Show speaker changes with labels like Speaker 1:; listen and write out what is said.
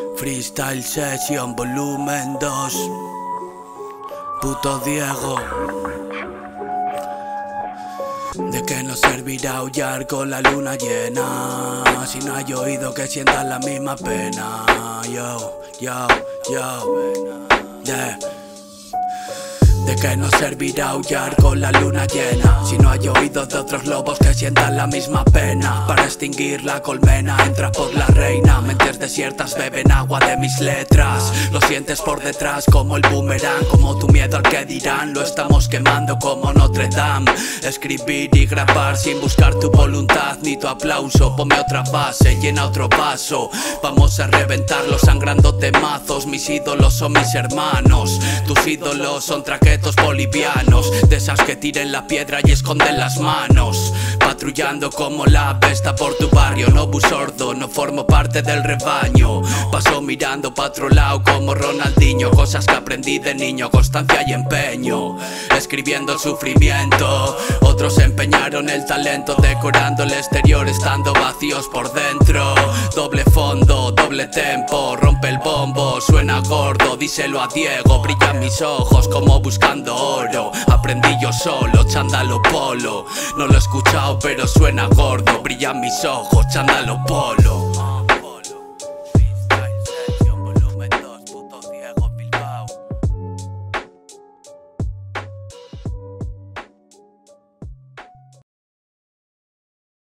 Speaker 1: Freestyle Session volumen 2. Puto Diego. ¿De qué nos servirá aullar con la luna llena si no hay oído que sientan la misma pena? Yo, yeah. ¿De qué nos servirá aullar con la luna llena si no hay oídos de otros lobos que sientan la misma pena? Para extinguir la colmena entra por la reina. Mentes desiertas beben agua de mis letras. Lo sientes por detrás como el boomerang, como tu miedo al que dirán. Lo estamos quemando como Notre Dame. Escribir y grabar sin buscar tu voluntad ni tu aplauso. Ponme otra base, llena otro vaso. Vamos a reventarlo sangrando temazos. Mis ídolos son mis hermanos. Tus ídolos son traquetos bolivianos, de esas que tiren la piedra y esconden las manos. Patrullando como la besta por tu barrio. No bus sordo, no formo parte del rebaño. Paso mirando pa' otro lado como Ronaldinho. Cosas que aprendí de niño, constancia y empeño. Escribiendo el sufrimiento. Otros empeñaron el talento, decorando el exterior estando vacíos por dentro. Doble fondo, doble tempo, rompe el bombo, suena gordo, díselo a Diego. Brillan mis ojos como buscando oro. Aprendí yo solo, chándalo polo. No lo he escuchado pero suena gordo. Brillan mis ojos, chándalo polo.